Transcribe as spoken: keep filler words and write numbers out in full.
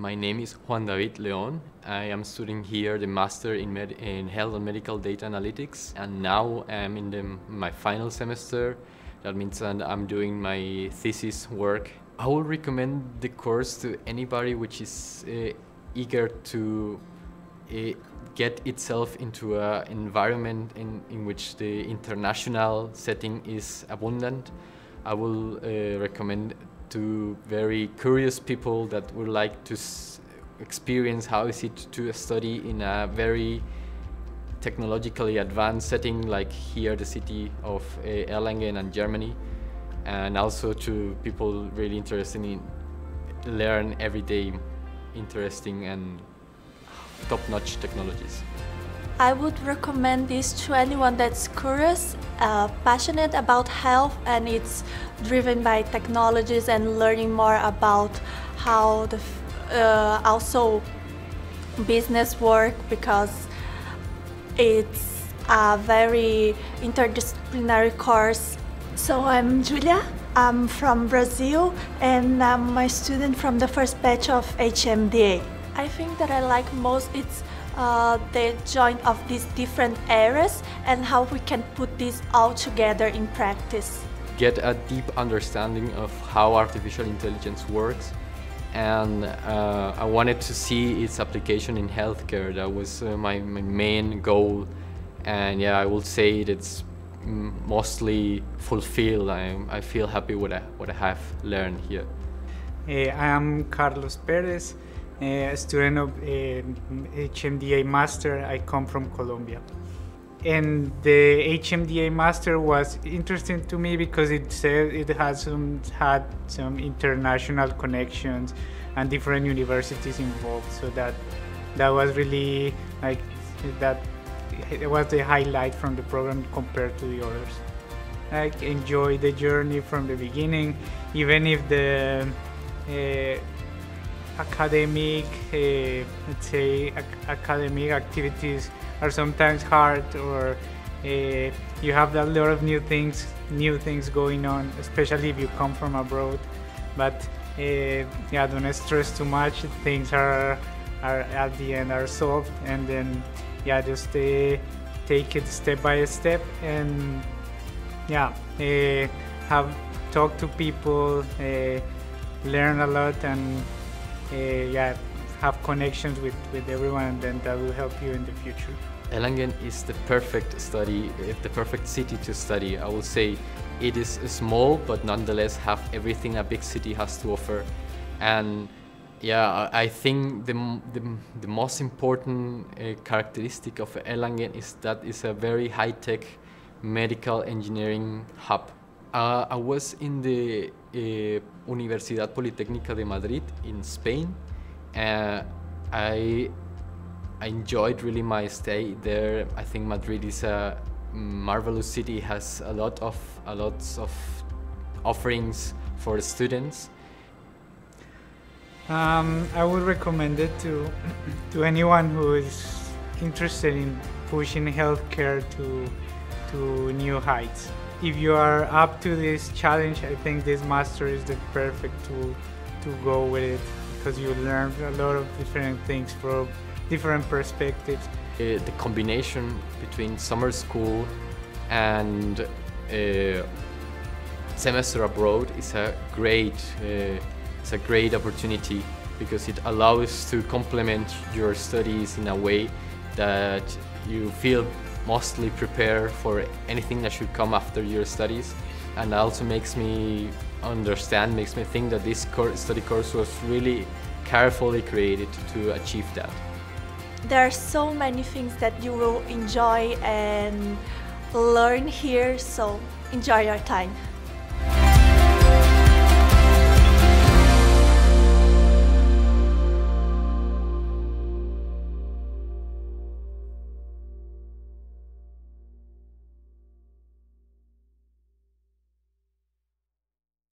My name is Juan David León. I am studying here the Master in, Med in Health and Medical Data Analytics, and now I'm in the, my final semester. That means that I'm doing my thesis work. I would recommend the course to anybody which is uh, eager to uh, get itself into an environment in, in which the international setting is abundant. I will uh, recommend to very curious people that would like to s experience how is it to study in a very technologically advanced setting like here the city of uh, Erlangen and Germany, and also to people really interested in learn everyday interesting and top-notch technologies. I would recommend this to anyone that's curious, uh, passionate about health, and it's driven by technologies and learning more about how the uh, also business work, because it's a very interdisciplinary course. So I'm Julia, I'm from Brazil, and I'm a student from the first batch of H M D A. I think that I like most it's uh, the joint of these different areas and how we can put this all together in practice. Get a deep understanding of how artificial intelligence works, and uh, I wanted to see its application in healthcare. That was uh, my, my main goal, and yeah, I will say it's mostly fulfilled. I, I feel happy with what I have learned here. Uh, I am Carlos Perez, a student of uh, H M D A Master. I come from Colombia. And the H M D A Master was interesting to me because it said it has some, had some international connections and different universities involved. So that that was really like that. It was the highlight from the program compared to the others. I enjoyed the journey from the beginning, even if the uh, academic, uh, let's say, ac academic activities are sometimes hard, or uh, you have a lot of new things, new things going on, especially if you come from abroad. But uh, yeah, don't stress too much. Things are, are at the end are solved, and then yeah, just uh, take it step by step, and yeah, uh, have talk to people, uh, learn a lot, and uh, yeah, have connections with, with everyone, and then that will help you in the future. Erlangen is the perfect study, the perfect city to study. I will say it is small, but nonetheless have everything a big city has to offer. And yeah, I think the, the, the most important uh, characteristic of Erlangen is that it's a very high-tech medical engineering hub. Uh, I was in the uh, Universidad Politécnica de Madrid in Spain. Uh, I, I enjoyed really my stay there. I think Madrid is a marvelous city, has a lot of, a lot of offerings for students. Um, I would recommend it to, to anyone who is interested in pushing healthcare to, to new heights. If you are up to this challenge, I think this master is the perfect tool to go with it, because you learn a lot of different things from different perspectives. Uh, the combination between summer school and uh, semester abroad is a great uh, It's a great opportunity because it allows to complement your studies in a way that you feel mostly prepared for anything that should come after your studies, and also makes me understand, makes me think that this course, study course was really carefully created to achieve that. There are so many things that you will enjoy and learn here, so enjoy your time.